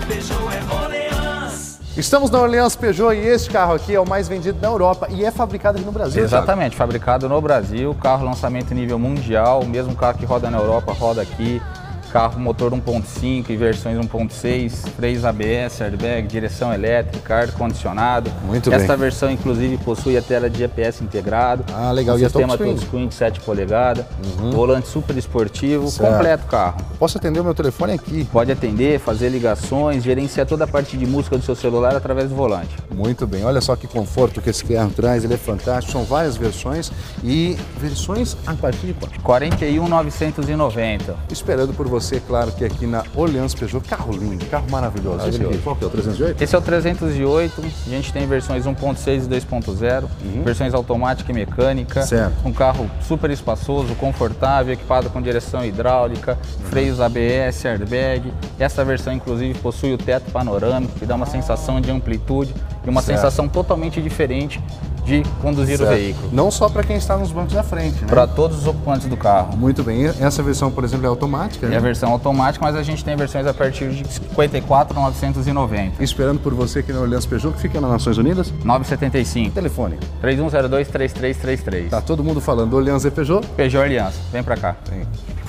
Peugeot é Orleans. Estamos na Orleans Peugeot e este carro aqui é o mais vendido na Europa e é fabricado aqui no Brasil. Exatamente, fabricado no Brasil, carro lançamento nível mundial, o mesmo carro que roda na Europa, roda aqui. Carro motor 1.5 e versões 1.6, freios ABS, airbag, direção elétrica, ar-condicionado. Muito bem. Esta versão, inclusive, possui a tela de GPS integrado. Ah, legal. Um E sistema é touchscreen? touchscreen de 7 polegadas, volante super esportivo, completo carro. Posso atender o meu telefone aqui? Pode atender, fazer ligações, gerenciar toda a parte de música do seu celular através do volante. Muito bem. Olha só que conforto que esse carro traz. Ele é fantástico. São várias versões e versões a partir de quanto? 41.990. Esperando por você, claro, que aqui na Orleans Peugeot, carro lindo, carro maravilhoso. Esse aqui, qual que é o 308? Esse é o 308, a gente tem versões 1.6 e 2.0, versões automática e mecânica. Certo. Um carro super espaçoso, confortável, equipado com direção hidráulica, freios ABS, airbag. Essa versão, inclusive, possui o teto panorâmico, que dá uma sensação de amplitude e uma sensação totalmente diferente de conduzir o veículo. Não só para quem está nos bancos da frente, né? Para todos os ocupantes do carro. Muito bem. Essa versão, por exemplo, é automática, É né? a versão automática, mas a gente tem versões a partir de 54.990. Esperando por você aqui na Orleans Peugeot, que fica nas Nações Unidas. 975 Telefone. 3102-3333. Tá todo mundo falando Orleans e Peugeot? Peugeot Orleans, vem pra cá. Vem.